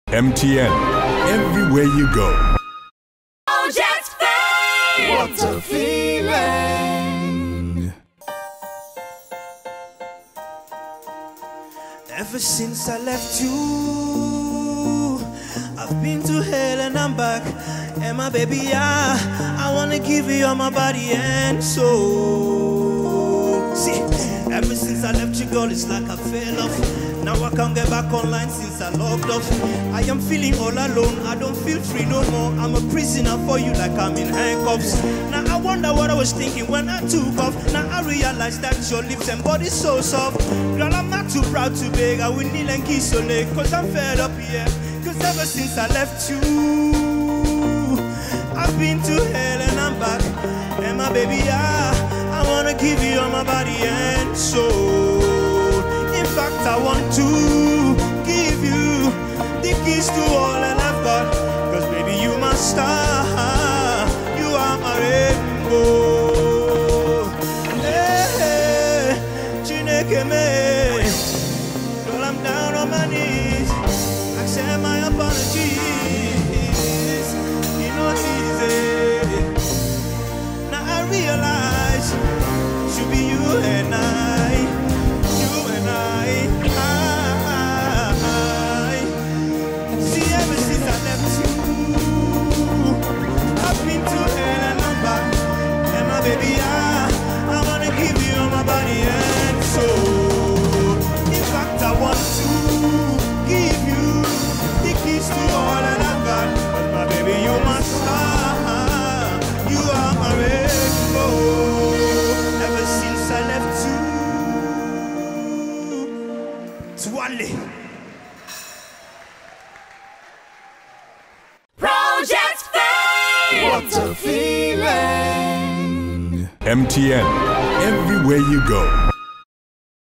MTN, everywhere you go. Project Fame! What a feeling! Ever since I left you, I've been to hell and I'm back. And my baby, I wanna give you all my body and soul. See, ever since I left you, girl, it's like I fell off. Now I can't get back online since I logged off. I am feeling all alone, I don't feel free no more. I'm a prisoner for you like I'm in handcuffs. Now I wonder what I was thinking when I took off. Now I realize that your lips and body's so soft. Girl, I'm not too proud to beg, I will kneel and kiss your leg. Cause I'm fed up, yeah. Cause ever since I left you, I've been to hell and I'm back. And my baby, I wanna give you all my body and soul. In fact, I want to give you the keys to all that I've got. Cause baby, you my star, you are my rainbow. Hey, Chineke me. Girl, I'm down on my knees. Accept my apologies. You know it's easy. Now I realize it should be you and I. See, ever since I left you, I've been to hell and I'm back. And my baby, I wanna give you all my body and soul. In fact, I want to give you the keys to all that I've got. But my baby, you're my star, you are my rainbow. Ever since I left you, Swally. Project Fame! What a feeling! MTN, everywhere you go.